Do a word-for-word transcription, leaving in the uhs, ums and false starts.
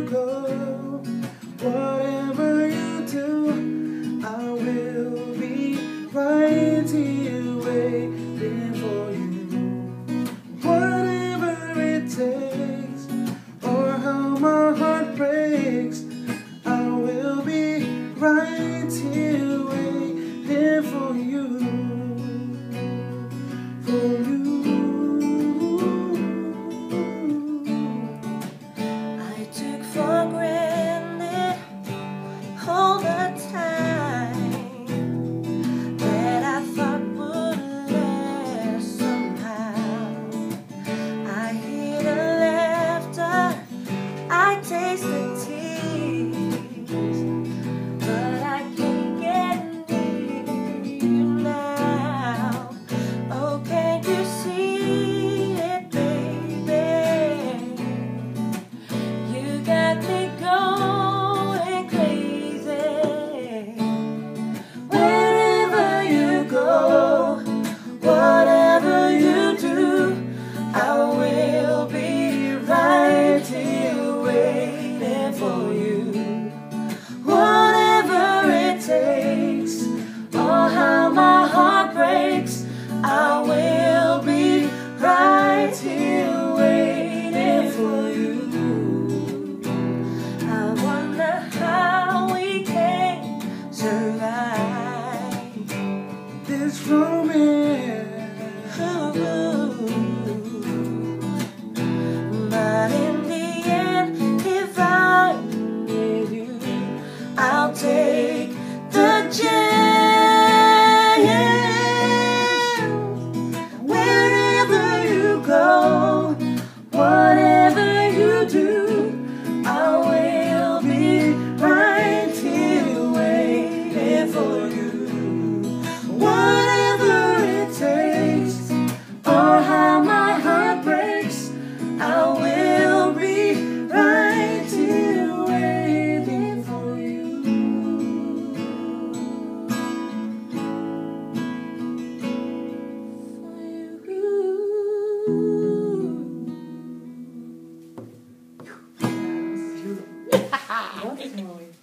you go, whatever you do, I will be right here waiting for you. Whatever it takes, or how my heart breaks, I will be right here waiting for you. For you. I took for granted all the time that I thought would last somehow. I hear the laughter, I taste the tears, but I can't get near you now. Oh, can't you see it, baby? You got me going crazy. Wherever you go, whatever you do, I will be right here waiting for you. Whatever it takes, or how my heart breaks, I will be right here waiting for you. I wonder how we can survive This romance. But in the end, if I'm with you, I'll take the chance. Wherever you go, whatever you do, I will be right here waiting for you. Whatever it takes, or how my heart breaks, I will be right here waiting for you. For you. What's wrong?